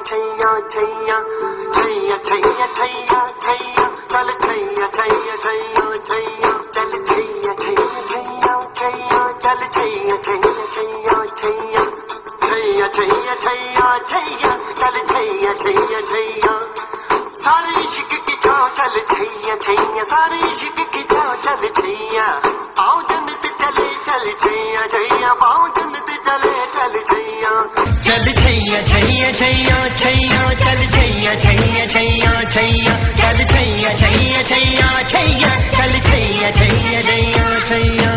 छैया छैया छैया छैया छैया छैया चल छैया छैया छैया छैया चल छैया छैया छैया छैया चल छैया छैया छैया छैया छैया छैया छैया छैया चल छैया छैया छैया सारे इश्क की छाँव चल छैया छैया सारे इश्क की छाँव चल छैया पाँव जन्नत चले चल छैया छैया पाँव जन्नत चले चल छैया चल छैया छैया छैया छैया चल छैया छैया छैया छैया चल छैया छैया छैया छैया चल छैया छैया छैया छैया।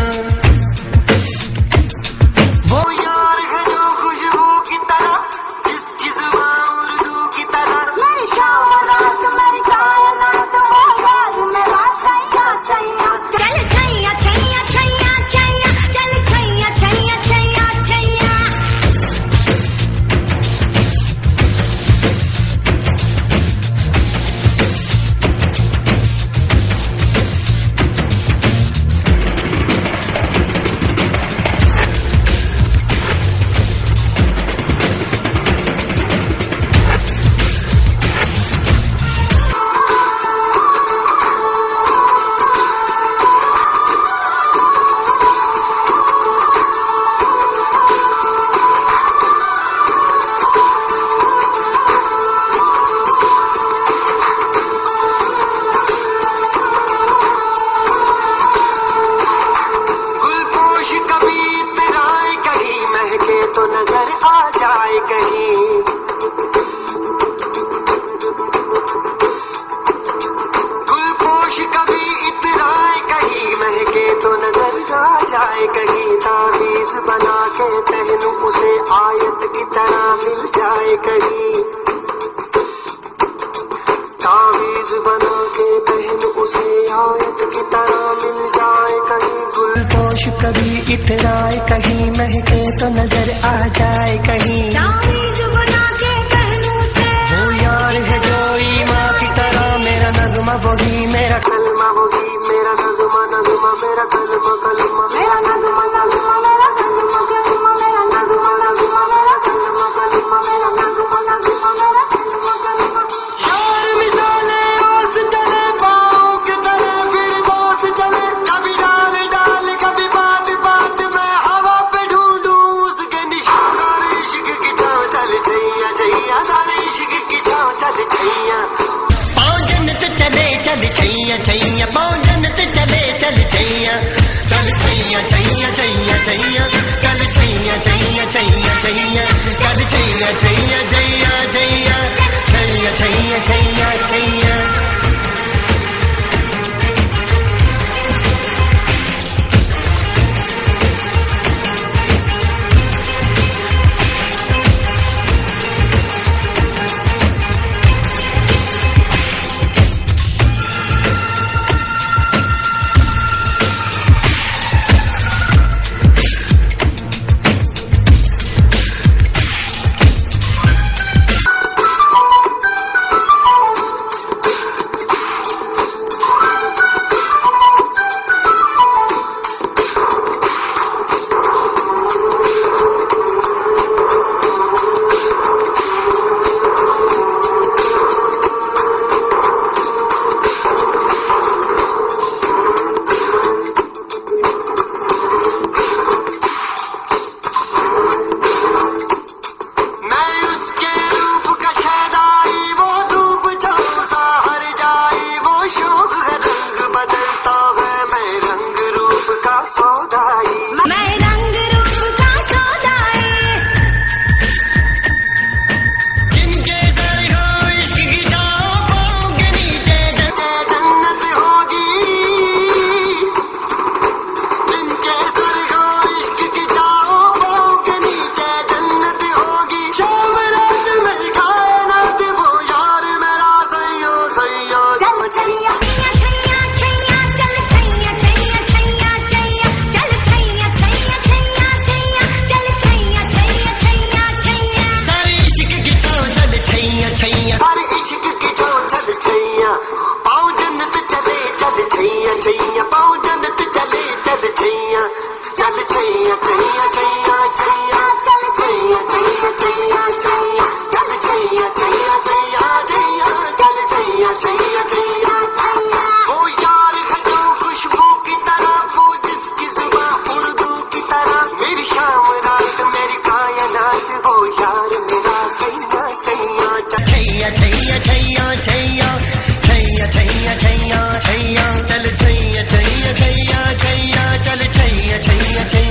वो यार है जो खुशबू की तरह जिसकी जुबान उर्दू की तरह मेरी शाम रात मेरी कायनात वो यार मेरा सैया सैया चल छैया छैया छैया छैया चल छैया छैया छैया छैया। तो नजर आ जाए कहीं गुलपोश कभी इतराए कहीं महके तो नजर आ जाए कहीं तावीज बना के पहनूं उसे आयत की तरह मिल जाए कहीं तावीज बना के पहनूं उसे आयत की तरह मिल जाए कहीं गुलपोश कभी इतराए कहीं महके तो नजर आ जाए कहीं तावीज़ बना के पहनूं से वो यार है जो ईमान की तरह मेरा नगमा वही मेरा कलमा वही मेरा नगमा नगमा मेरा कलमा कलमा मेरा नगमा नगमा मेरा कलमा कलमा मेरा नगमा नगमा मेरा कलमा कलमा मेरा नगमा नगमा मेरा कलमा कलमा। यार मिसाले रोज चले पाँव के तले फिर दोस्त चले कभी डाल डाल कभी बात बात में हवा पे ढूंढूं उसके निशान सारे इश्क की छाँव चल छैया छैया सारे इश्क की छाँव चल छैया पाँव जन्नत चले चल छैया छैया पाँव जन्नत चले चल छैया चल छैया छैया छैया छैया चल छैया छैया छैया छैया चल छैया छैया छैया छैया छैया छैया छैया छैया। छैया छैया छैया छैया छैया छैया छैया छैया चल छैया छैया छैया छैया चल छैया छैया छैया